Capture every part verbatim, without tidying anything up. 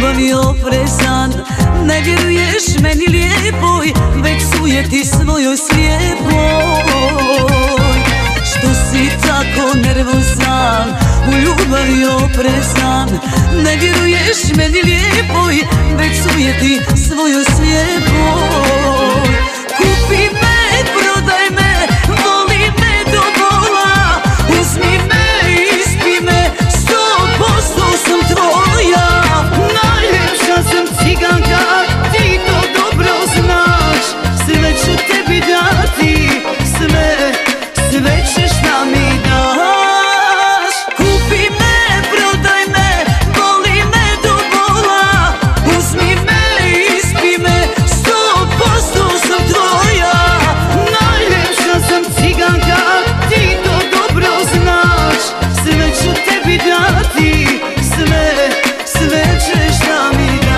ljubavi oprezan. Ne vjeruješ meni lijepoj, već sujeti svojoj slijepoj. Što si tako nervozan, u ljubavi oprezan. Ne vjeruješ meni lijepoj, već sujeti svojoj slijepoj. Kupi me, prodaj me, voli me do bola. Uzmi me, ispi me, sto posto sam tvoja. Najljepša sam ciganka, ti to dobro znaš. Sve ću tebi dati, sve, sve ćeš da mi daš. Kupi me, prodaj me, voli me do bola. Uzmi me, ispi me, sto posto sam tvoja. Najljepša sam ciganka, ti to dobro znaš. Sve ću tebi dati, sve, sve ćeš da mi daš.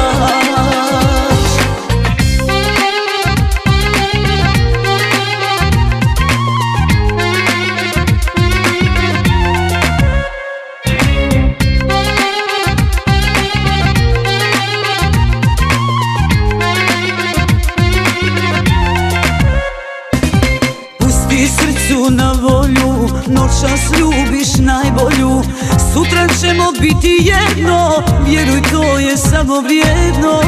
Pusti srcu na volju, noćas ljubiš najbolju. Sutra ćemo biti jedno, vjeruj to je samo vrijedno.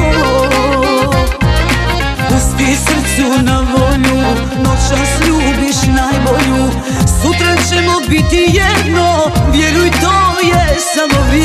Pusti srcu na volju, noćas ljubiš najbolju. Sutra ćemo biti jedno, vjeruj to je samo vrijedno.